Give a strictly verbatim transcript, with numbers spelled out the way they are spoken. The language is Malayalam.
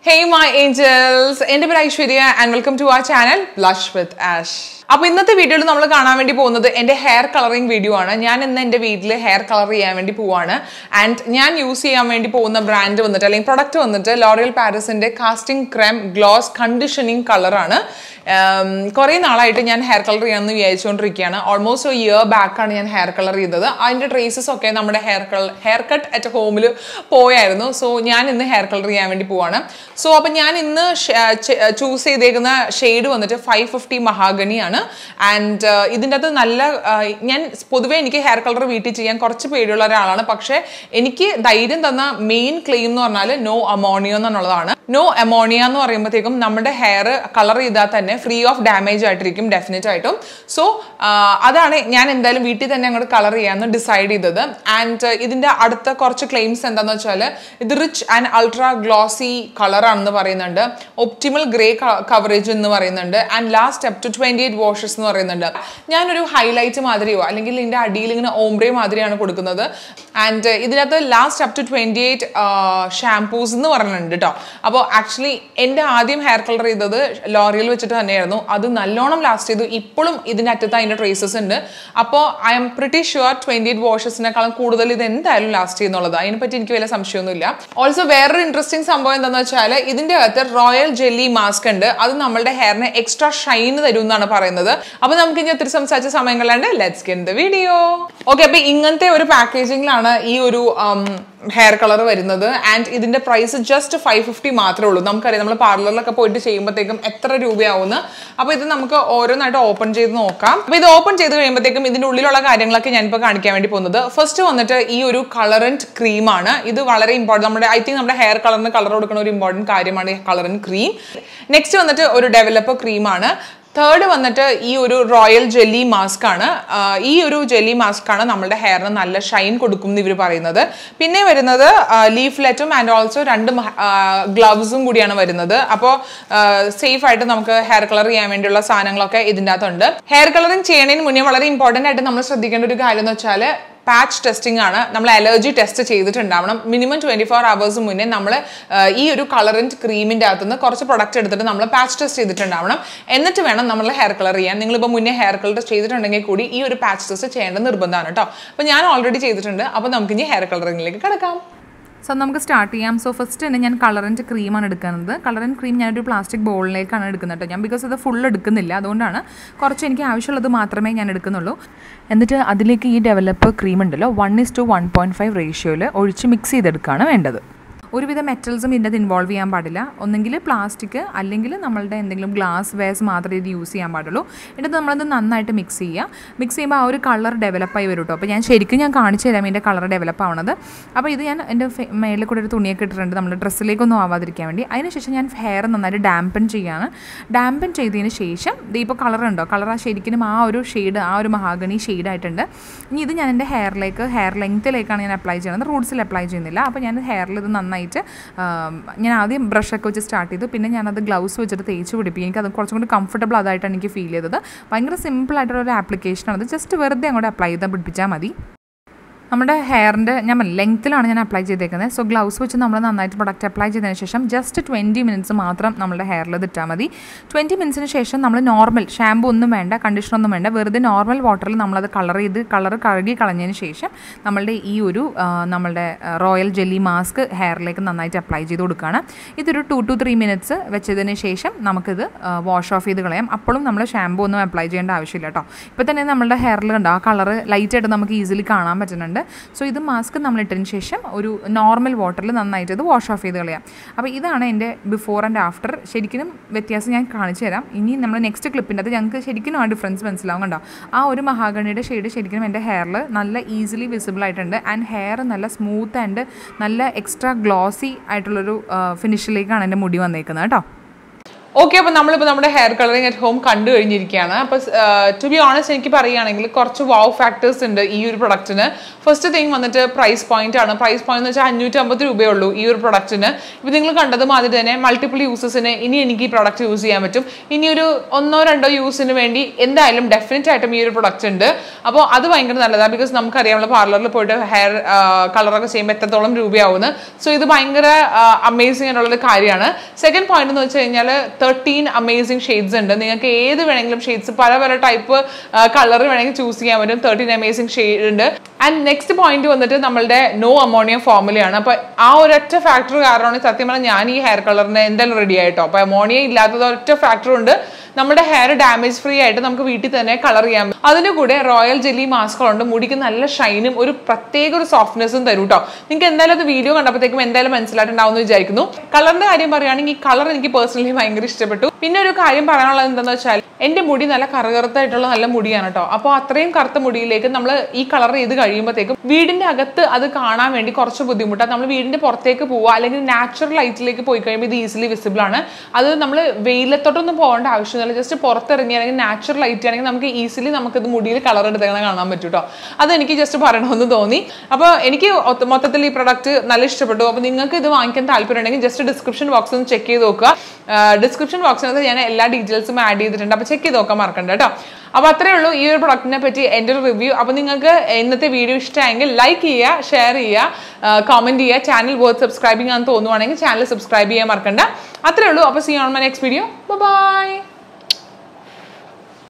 Hey my angels, എൻ്റെ പേര് Aishwarya and welcome to our channel Blush with Ash. അപ്പോൾ ഇന്നത്തെ വീഡിയോയിൽ നമ്മൾ കാണാൻ വേണ്ടി പോകുന്നത് എൻ്റെ ഹെയർ കളറിംഗ് വീഡിയോ ആണ്. ഞാൻ ഇന്ന് എൻ്റെ വീട്ടിൽ ഹെയർ കളർ ചെയ്യാൻ വേണ്ടി പോവാണ്. ആൻഡ് ഞാൻ യൂസ് ചെയ്യാൻ വേണ്ടി പോകുന്ന ബ്രാൻഡ് വന്നിട്ട് അല്ലെങ്കിൽ പ്രൊഡക്റ്റ് വന്നിട്ട് ലോറിയൽ പാരീസിൻ്റെ കാസ്റ്റിംഗ് ക്രെം ഗ്ലോസ് കണ്ടീഷനിങ് കളറാണ്. കുറേ നാളായിട്ട് ഞാൻ ഹെയർ കളർ ചെയ്യാമെന്ന് വിചാരിച്ചുകൊണ്ടിരിക്കുകയാണ്. ഓൾമോസ്റ്റ് ഒരു ഇയർ ബാക്കാണ് ഞാൻ ഹെയർ കളർ ചെയ്തത്. അതിൻ്റെ ട്രേസസ് ഒക്കെ നമ്മുടെ hair colour hair cut at ഹോമിൽ പോയായിരുന്നു. സോ ഞാൻ ഇന്ന് ഹെയർ കളർ ചെയ്യാൻ വേണ്ടി പോവാണ്. സോ അപ്പം ഞാൻ ഇന്ന് ചൂസ് ചെയ്തേക്കുന്ന ഷെയ്ഡ് വന്നിട്ട് ഫൈവ് ഫിഫ്റ്റി മഹാഗണിയാണ്. ആൻഡ് ഇതിൻ്റെ അകത്ത് നല്ല ഞാൻ പൊതുവേ എനിക്ക് ഹെയർ കളർ വീട്ടിൽ ചെയ്യാൻ കുറച്ച് പേടിയുള്ള ഒരാളാണ്. പക്ഷേ എനിക്ക് ധൈര്യം തന്ന മെയിൻ ക്ലെയിം എന്ന് പറഞ്ഞാൽ നോ അമോണിയ എന്നുള്ളതാണ്. നോ അമോണിയ എന്ന് പറയുമ്പോഴത്തേക്കും നമ്മുടെ ഹെയർ കളർ ചെയ്താൽ തന്നെ ഫ്രീ ഓഫ് ഡാമേജ് ആയിട്ടിരിക്കും ഡെഫിനറ്റ് ആയിട്ടും. സോ അതാണ് ഞാൻ എന്തായാലും വീട്ടിൽ തന്നെ അങ്ങോട്ട് കളർ ചെയ്യാമെന്ന് ഡിസൈഡ് ചെയ്തത്. ആൻഡ് ഇതിൻ്റെ അടുത്ത കുറച്ച് ക്ലെയിംസ് എന്താണെന്ന് വെച്ചാൽ ഇത് റിച്ച് ആൻഡ് അൾട്രാ ഗ്ലോസി കളറാണെന്ന് പറയുന്നുണ്ട്, ഒപ്റ്റിമൽ ഗ്രേ കവറേജ് എന്ന് പറയുന്നുണ്ട്, and last up to twenty eight washes എന്ന് പറയുന്നുണ്ട്. ഞാനൊരു ഹൈലൈറ്റ് മാതിരിയോ അല്ലെങ്കിൽ ഇതിൻ്റെ അടിയിൽ ഇങ്ങനെ ഓംബ്രേ മാതിരിയാണ് കൊടുക്കുന്നത്. ആൻഡ് ഇതിനകത്ത് last up to twenty eight shampoos എന്ന് പറയുന്നുണ്ട് കേട്ടോ. അപ്പോൾ ആക്ച്വലി എൻ്റെ ആദ്യം ഹെയർ കളർ ചെയ്തത് ലോറിയൽ വെച്ചിട്ട് തന്നെയായിരുന്നു. അത് നല്ലോണം ലാസ്റ്റ് ചെയ്തു. ഇപ്പോഴും ഇതിൻ്റെ അറ്റത്ത് അതിൻ്റെ ട്രേസസ് ഉണ്ട്. അപ്പോൾ I'm pretty sure twenty eight വാഷസിനേക്കാളും കൂടുതൽ ഇത് എന്തായാലും ലാസ്റ്റ് ചെയ്യുന്നുള്ളത്. അതിനെപ്പറ്റി എനിക്ക് വലിയ സംശയമൊന്നുമില്ല. ഓൾസോ വേറൊരു ഇൻട്രസ്റ്റിംഗ് സംഭവം എന്താണെന്ന് വെച്ചാൽ ഇതിൻ്റെ അകത്ത് റോയൽ ജെല്ലി മാസ്ക് ഉണ്ട്. അത് നമ്മളുടെ ഹെയറിന് എക്സ്ട്രാ ഷൈൻ തരും എന്നാണ് പറയുന്നത്. അപ്പോൾ നമുക്ക് ഇനി ഒത്തിരി സംസാരിച്ച സമയം കളയാണ്ട് let's get the video. Okay, അപ്പോൾ ഇങ്ങനത്തെ ഒരു പാക്കേജിങ്ങിലാണ് ഈ ഒരു ഹെയർ കളർ വരുന്നത്. ആൻഡ് ഇതിന്റെ പ്രൈസ് ജസ്റ്റ് ഫൈവ് ഫിഫ്റ്റി മാത്രമേ ഉള്ളൂ. നമുക്കറിയാം നമ്മൾ പാർലറിലൊക്കെ പോയിട്ട് ചെയ്യുമ്പോഴത്തേക്കും എത്ര രൂപയാവുമെന്ന്. അപ്പോൾ ഇത് നമുക്ക് ഓരോന്നായിട്ട് ഓപ്പൺ ചെയ്ത് നോക്കാം. അപ്പോൾ ഇത് ഓപ്പൺ ചെയ്ത് കഴിയുമ്പോഴത്തേക്കും ഇതിൻ്റെ ഉള്ളിലുള്ള കാര്യങ്ങളൊക്കെ ഞാനിപ്പോൾ കാണിക്കാൻ വേണ്ടി പോകുന്നത്. ഫസ്റ്റ് വന്നിട്ട് ഈ ഒരു കളറൻറ്റ് ക്രീമാണ്. ഇത് വളരെ ഇമ്പോർട്ടൻറ്റ്, നമ്മുടെ ഐ തിങ്ക് നമ്മുടെ ഹെയർ കളറിന് കളർ കൊടുക്കുന്ന ഒരു ഇമ്പോർട്ടൻറ്റ് കാര്യമാണ് ഈ കളറൻറ്റ് ക്രീം. നെക്സ്റ്റ് വന്നിട്ട് ഒരു ഡെവലപ്പർ ക്രീമാണ്. തേർഡ് വന്നിട്ട് ഈ ഒരു റോയൽ ജെല്ലി മാസ്ക് ആണ്. ഈ ഒരു ജെല്ലി മാസ്ക് ആണ് നമ്മുടെ ഹെയറിന് നല്ല ഷൈൻ കൊടുക്കും എന്ന് ഇവർ പറയുന്നത്. പിന്നെ വരുന്നത് ലീഫ്ലെറ്റും ആൻഡ് ഓൾസോ രണ്ട് ഗ്ലൗസും കൂടിയാണ് വരുന്നത്. അപ്പോൾ സേഫ് ആയിട്ട് നമുക്ക് ഹെയർ കളർ ചെയ്യാൻ വേണ്ടിയുള്ള സാധനങ്ങളൊക്കെ ഇതിൻ്റെ അകത്തുണ്ട്. ഹെയർ കളറിങ് ചെയ്യുന്നതിന് മുന്നേ വളരെ ഇമ്പോർട്ടൻ്റ് ആയിട്ട് നമ്മൾ ശ്രദ്ധിക്കേണ്ട ഒരു കാര്യം എന്ന് വെച്ചാൽ പാച്ച് ടെസ്റ്റിംഗ് ആണ്. നമ്മൾ അലർജി ടെസ്റ്റ് ചെയ്തിട്ടുണ്ടാവണം. മിനിമം ട്വൻറ്റി ഫോർ അവേഴ്സ് മുന്നേ നമ്മൾ ഈ ഒരു കളറൻറ്റ് ക്രീമിൻ്റെ അകത്തുനിന്ന് കുറച്ച് പ്രൊഡക്റ്റ് എടുത്തിട്ട് നമ്മൾ പാച്ച് ടെസ്റ്റ് ചെയ്തിട്ടുണ്ടാവണം. എന്നിട്ട് വേണം നമ്മൾ ഹെയർ കളർ ചെയ്യാൻ. നിങ്ങളിപ്പോൾ മുന്നേ ഹെയർ കളർ ചെയ്തിട്ടുണ്ടെങ്കിൽ കൂടി ഈ ഒരു പാച്ച് ടെസ്റ്റ് ചെയ്യേണ്ട നിർബന്ധമാണ് കേട്ടോ. അപ്പോൾ ഞാൻ ഓൾറെഡി ചെയ്തിട്ടുണ്ട്. അപ്പോൾ നമുക്ക് ഇനി ഹെയർ കളറിങ്ങിലേക്ക് കിടക്കാം. സോ നമുക്ക് സ്റ്റാർട്ട് ചെയ്യാം. സോ ഫസ്റ്റ് തന്നെ ഞാൻ കളറൻറ്റ് ക്രീമാണ് എടുക്കുന്നത്. കളറൻറ്റ് ക്രീം ഞാനൊരു പ്ലാസ്റ്റിക് ബോളിലേക്കാണ് എടുക്കുന്നത് കേട്ടോ. ഞാൻ ബിക്കോസ് അത് ഫുൾ എടുക്കുന്നില്ല, അതുകൊണ്ടാണ് കുറച്ച് എനിക്ക് ആവശ്യമുള്ളത് മാത്രമേ ഞാൻ എടുക്കുന്നുള്ളൂ. എന്നിട്ട് അതിലേക്ക് ഈ ഡെവലപ്പർ ക്രീം ഉണ്ടല്ലോ one is to one point five റേഷ്യോയിൽ ഒഴിച്ച് മിക്സ് ചെയ്തെടുക്കുകയാണ് വേണ്ടത്. ഒരുവിധ മെറ്റൽസും ഇതിൻ്റെ അത് ഇൻവോൾവ് ചെയ്യാൻ പാടില്ല. ഒന്നെങ്കിൽ പ്ലാസ്റ്റിക് അല്ലെങ്കിൽ നമ്മളുടെ എന്തെങ്കിലും ഗ്ലാസ് വേസ് മാത്രമേ ഇത് യൂസ് ചെയ്യാൻ പാടുള്ളൂ. എന്നിട്ട് നമ്മളത് നന്നായിട്ട് മിക്സ് ചെയ്യുക. മിക്സ് ചെയ്യുമ്പോൾ ആ ഒരു കളർ ഡെവലപ്പായി വരും കേട്ടോ. അപ്പോൾ ഞാൻ ശരിക്കും ഞാൻ കാണിച്ചു തരാം ഇതിൻ്റെ കളർ ഡെവലപ്പ് ആവണത്. അപ്പോൾ ഇത് ഞാൻ എൻ്റെ മേളിൽ കൂടെ ഒരു തുണിയൊക്കെ ഇട്ടിട്ടുണ്ട് നമ്മുടെ ഡ്രസ്സിലേക്കൊന്നും ആവാതിരിക്കാൻ വേണ്ടി. അതിനുശേഷം ഞാൻ ഹെയർ നന്നായിട്ട് ഡാമ്പൻ ചെയ്യുകയാണ്. ഡാമ്പൻ ചെയ്തതിന് ശേഷം ഇത് ഇപ്പോൾ കളർ ഉണ്ടോ, കളർ ആ ശരിക്കും ആ ഒരു ഷെയ്ഡ് ആ ഒരു മഹാഗണി ഷെയ്ഡായിട്ടുണ്ട്. ഇനി ഇത് ഞാൻ എൻ്റെ ഹെയറിലേക്ക് ഹെയർ ലെങ്ത്തിലേക്കാണ് ഞാൻ അപ്ലൈ ചെയ്യുന്നത്, റൂട്ട്സിൽ അപ്ലൈ ചെയ്യുന്നില്ല. അപ്പോൾ ഞാൻ ഹെയറിൽ ഇത് നന്നായി ഞാൻ ആദ്യം ബ്രഷൊക്കെ വെച്ച് സ്റ്റാർട്ട് ചെയ്തു. പിന്നെ ഞാനത് ഗ്ലൗസ് വെച്ചിട്ട് തേച്ച് പിടിപ്പിക്കും. എനിക്കത് കുറച്ചും കൂടി കംഫർട്ടബിൾ അതായിട്ടാണ് എനിക്ക് ഫീൽ ചെയ്തത്. ഭയങ്കര സിമ്പിളായിട്ടുള്ള ഒരു ആപ്ലിക്കേഷനാണ്. അത് ജസ്റ്റ് വെറുതെ അങ്ങോട്ട് അപ്ലൈ ചെയ്താൽ പിടിപ്പിച്ചാൽ മതി. നമ്മുടെ ഹെയറിൻ്റെ ഞാൻ ലെങ്ത്തിലാണ് ഞാൻ അപ്ലൈ ചെയ്തേക്കുന്നത്. സോ ഗ്ലൗസ് വെച്ച് നമ്മൾ നന്നായിട്ട് പ്രൊഡക്റ്റ് അപ്ലൈ ചെയ്തതിന് ശേഷം ജസ്റ്റ് ട്വൻറ്റി മിനിറ്റ്സ് മാത്രം നമ്മുടെ ഹെയറിൽ ഇതിട്ടാൽ മതി. ട്വൻറ്റി മിനിറ്റ്സിന് ശേഷം നമ്മൾ നോർമൽ ഷാമ്പൂ ഒന്നും വേണ്ട, കണ്ടീഷണറൊന്നും വേണ്ട, വെറുതെ നോർമൽ വാട്ടറിൽ നമ്മളത് കളർ ചെയ്ത് കളർ കഴുകി കളഞ്ഞതിന് ശേഷം നമ്മളുടെ ഈ ഒരു നമ്മളുടെ റോയൽ ജെല്ലി മാസ്ക് ഹെയറിലേക്ക് നന്നായിട്ട് അപ്ലൈ ചെയ്ത് കൊടുക്കുകയാണ്. ഇതൊരു ടു ടു ത്രീ മിനിറ്റ്സ് വെച്ചതിന് ശേഷം നമുക്കിത് വാഷ് ഓഫ് ചെയ്ത് കളയാം. അപ്പോഴും നമ്മൾ ഷാമ്പൂ ഒന്നും അപ്ലൈ ചെയ്യേണ്ട ആവശ്യമില്ല കേട്ടോ. ഇപ്പോൾ തന്നെ നമ്മുടെ ഹെയറിൽ കണ്ടോ ആ കളർ ലൈറ്റായിട്ട് നമുക്ക് ഈസിലി കാണാൻ പറ്റുന്നുണ്ട്. സോ ഇത് മാസ്ക് നമ്മൾ ഇട്ടതിന് ശേഷം ഒരു നോർമൽ വാട്ടറിൽ നന്നായിട്ട് ഇത് വാഷ് ഓഫ് ചെയ്ത് കളയാം. അപ്പോൾ ഇതാണ് എൻ്റെ ബിഫോർ ആൻഡ് ആഫ്റ്റർ. ശരിക്കും വ്യത്യാസം ഞാൻ കാണിച്ചു തരാം. ഇനി നമ്മൾ നെക്സ്റ്റ് ക്ലിപ്പിൻ്റെ അത് ഞങ്ങൾക്ക് ശരിക്കും ആ ഡിഫറൻസ് മനസ്സിലാവും. കണ്ടോ ആ ഒരു മഹാഗണിയുടെ ഷെയ്ഡ് ശരിക്കും എൻ്റെ ഹെയറിൽ നല്ല ഈസിലി വിസിബിൾ ആയിട്ടുണ്ട്. ആൻഡ് ഹെയർ നല്ല സ്മൂത്ത് ആൻഡ് നല്ല എക്സ്ട്രാ ഗ്ലോസി ആയിട്ടുള്ളൊരു ഫിനിഷിലേക്കാണ് എൻ്റെ മുടി വന്നേക്കുന്നത് കേട്ടോ. ഓക്കെ, അപ്പോൾ നമ്മളിപ്പോൾ നമ്മുടെ ഹെയർ കളറിങ് അറ്റ് ഹോം കണ്ടു കഴിഞ്ഞിരിക്കുകയാണ്. അപ്പോൾ ടു ബി ഓണസ്റ്റ് എനിക്ക് പറയുകയാണെങ്കിൽ കുറച്ച് വാവ് ഫാക്ടേഴ്സ് ഉണ്ട് ഈ ഒരു പ്രൊഡക്റ്റിന്. ഫസ്റ്റ് തിങ് വന്നിട്ട് പ്രൈസ് പോയിന്റ് ആണ്. പ്രൈസ് പോയിന്റ് എന്ന് വെച്ചാൽ അഞ്ഞൂറ്റി അമ്പത് രൂപയേ ഉള്ളൂ ഈ ഒരു പ്രൊഡക്റ്റിന്. ഇപ്പോൾ നിങ്ങൾ കണ്ടത് മാതിരി തന്നെ മൾട്ടിപ്പിൾ യൂസസിന് ഇനി എനിക്ക് ഈ പ്രൊഡക്റ്റ് യൂസ് ചെയ്യാൻ പറ്റും. ഇനി ഒരു ഒന്നോ രണ്ടോ യൂസിന് വേണ്ടി എന്തായാലും ഡെഫിനറ്റ് ആയിട്ടും ഈ ഒരു പ്രൊഡക്റ്റ് ഉണ്ട്. അപ്പോൾ അത് ഭയങ്കര നല്ലതാണ്. ബിക്കോസ് നമുക്കറിയാമല്ലോ പാർലറിൽ പോയിട്ട് ഹെയർ കളറൊക്കെ ചെയ്യുമ്പോൾ എത്രത്തോളം രൂപയാവുന്നത്. സോ ഇത് ഭയങ്കര അമേസിംഗ് ആയിട്ടുള്ളൊരു കാര്യമാണ്. സെക്കൻഡ് പോയിന്റ് എന്ന് വെച്ച് കഴിഞ്ഞാൽ തേർട്ടീൻ അമേസിംഗ് ഷെയ്ഡ്സ് ഉണ്ട്. നിങ്ങൾക്ക് ഏത് വേണമെങ്കിലും ഷെയ്ഡ്സ് പല പല ടൈപ്പ് കളർ വേണമെങ്കിൽ ചൂസ് ചെയ്യാൻ പറ്റും. തേർട്ടീൻ അമേസിംഗ് ഷെയ്ഡ് ഉണ്ട്. ആൻഡ് നെക്സ്റ്റ് പോയിന്റ് വന്നിട്ട് നമ്മളുടെ നോ അമോണിയ ഫോർമുലയാണ്. അപ്പൊ ആ ഒരൊറ്റ ഫാക്ടർ കാരണമാണ് സത്യം പറഞ്ഞാൽ ഞാൻ ഈ ഹെയർ കളറിന് എന്തായാലും റെഡി ആയിട്ടോ. അപ്പൊ അമോണിയ ഇല്ലാത്തത് ഒറ്റ ഫാക്ടർ ഉണ്ട്. നമ്മുടെ ഹെയർ ഡാമേജ് ഫ്രീ ആയിട്ട് നമുക്ക് വീട്ടിൽ തന്നെ കളർ ചെയ്യാം. അതിന് കൂടെ റോയൽ ജെല്ലി മാസ്കുകളുണ്ട്. മുടിക്ക് നല്ല ഷൈനും ഒരു പ്രത്യേക ഒരു സോഫ്റ്റ്നെസ്സും തരും കേട്ടോ. നിങ്ങൾക്ക് എന്തായാലും അത് വീഡിയോ കണ്ടപ്പോഴത്തേക്കും എന്തായാലും മനസ്സിലായിട്ടുണ്ടാവും എന്ന് വിചാരിക്കുന്നു. കളറിന്റെ കാര്യം പറയുകയാണെങ്കിൽ ഈ കളർ എനിക്ക് പേഴ്സണലി ഭയങ്കര ഇഷ്ടപ്പെട്ടു. പിന്നെ ഒരു കാര്യം പറയാനുള്ളത് എന്താണെന്ന് വെച്ചാൽ എന്റെ മുടി നല്ല കറുകറുത്തായിട്ടുള്ള നല്ല മുടിയാണ് കേട്ടോ. അപ്പോൾ അത്രയും കറുത്ത മുടിയിലേക്ക് നമ്മൾ ഈ കളർ ചെയ്ത് കഴിയുമ്പോഴത്തേക്കും വീടിന്റെ അകത്ത് അത് കാണാൻ വേണ്ടി കുറച്ച് ബുദ്ധിമുട്ടാണ്. നമ്മൾ വീടിന്റെ പുറത്തേക്ക് പോവുക അല്ലെങ്കിൽ നാച്ചുറൽ ലൈറ്റിലേക്ക് പോയി കഴിയുമ്പോൾ ഇത് ഈസിലി വിസിബിൾ ആണ്. അത് നമ്മൾ വെയിലത്തോട്ടൊന്നും പോകേണ്ട ആവശ്യമില്ല. ജസ്റ്റ് പുറത്തിറങ്ങി അല്ലെങ്കിൽ നാച്ചുറൽ ലൈറ്റ് ആണെങ്കിൽ നമുക്ക് ഈസിലി നമുക്കിത് മുടിയിൽ കളർ എടുത്തേക്കണം കാണാൻ പറ്റും കേട്ടോ. അതെനിക്ക് ജസ്റ്റ് പറയണമെന്ന് തോന്നി. അപ്പോൾ എനിക്ക് മൊത്തത്തിൽ ഈ പ്രൊഡക്റ്റ് നല്ല ഇഷ്ടപ്പെട്ടു. അപ്പോൾ നിങ്ങൾക്ക് ഇത് വാങ്ങിക്കാൻ താല്പര്യം ഉണ്ടെങ്കിൽ ജസ്റ്റ് ഡിസ്ക്രിപ്ഷൻ ബോക്സ് ഒന്ന് ചെക്ക് ചെയ്ത് നോക്കുക. ഡിസ്ക്രിപ്ഷൻ ബോക്സിനകത്ത് ഞാൻ എല്ലാ ഡീറ്റെയിൽസും ആഡ് ചെയ്തിട്ടുണ്ട്. അപ്പോൾ ചെക്ക് ചെയ്ത് നോക്കാൻ മറക്കണ്ട കേട്ടോ. അപ്പോൾ അത്രയേ ഉള്ളൂ ഈ ഒരു പ്രൊഡക്റ്റിനെ പറ്റി എൻ്റെ ഒരു റിവ്യൂ. അപ്പോൾ നിങ്ങൾക്ക് ഇന്നത്തെ വീഡിയോ ഇഷ്ടമായെങ്കിൽ ലൈക്ക് ചെയ്യുക, ഷെയർ ചെയ്യുക, കമൻറ്റ് ചെയ്യുക. ചാനൽ വർത്ത് സബ്സ്ക്രൈബിംഗ് ആണെന്ന് തോന്നുവാണെങ്കിൽ ചാനൽ സബ്സ്ക്രൈബ് ചെയ്യാൻ മറക്കണ്ട. അത്രയേ ഉള്ളൂ. അപ്പോൾ see on my next video. By.